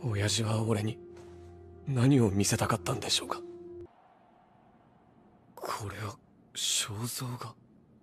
親父は俺に何を見せたかったんでしょうか。これは肖像画。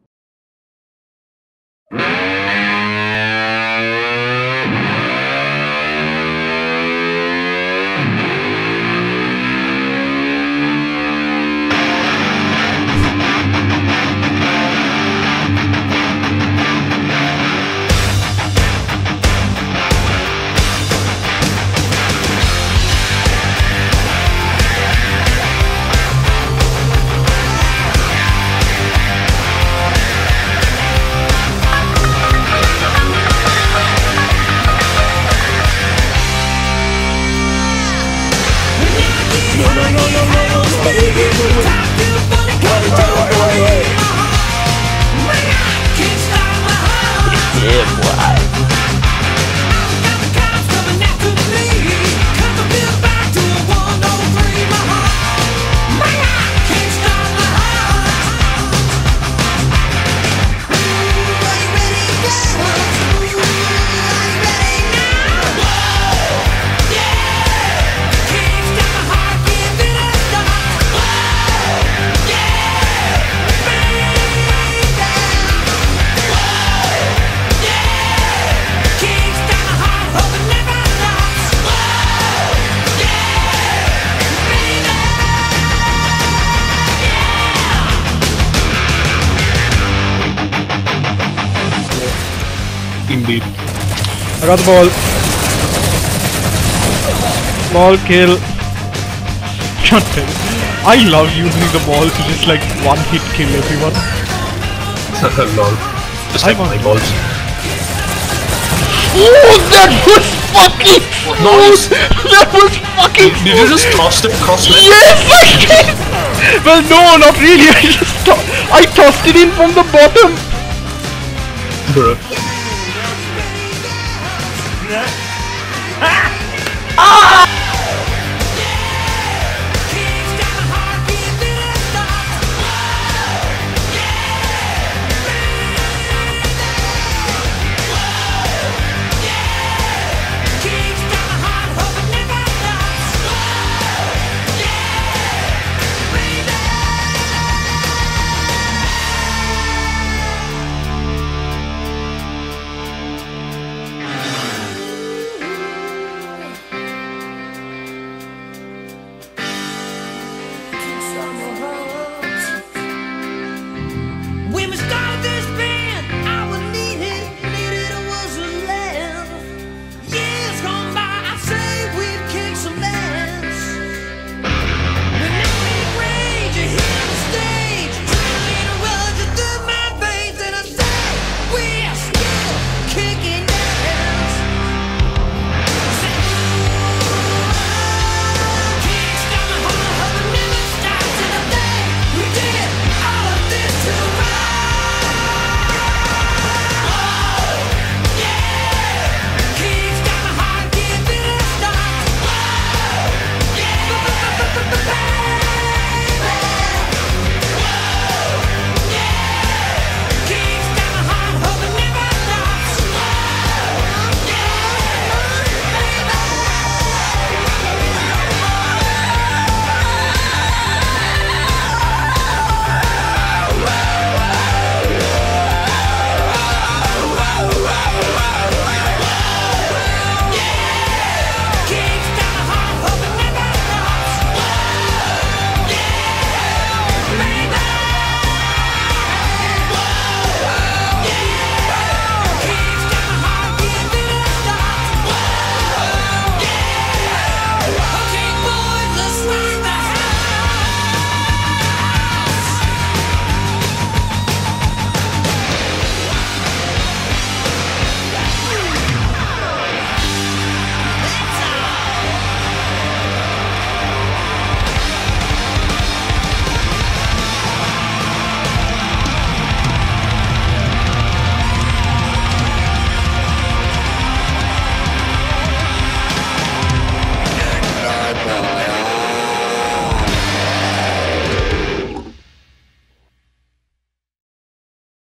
Indeed. I got the ball. Ball kill. Can't tell. I love using the ball to just like one hit kill everyone. Lol. Just like my balls. Oh, that was fucking Nice! That was fucking Did you just toss it across me? Yes, I did! Well, no, not really. I tossed it in from the bottom. Bruh. Ah!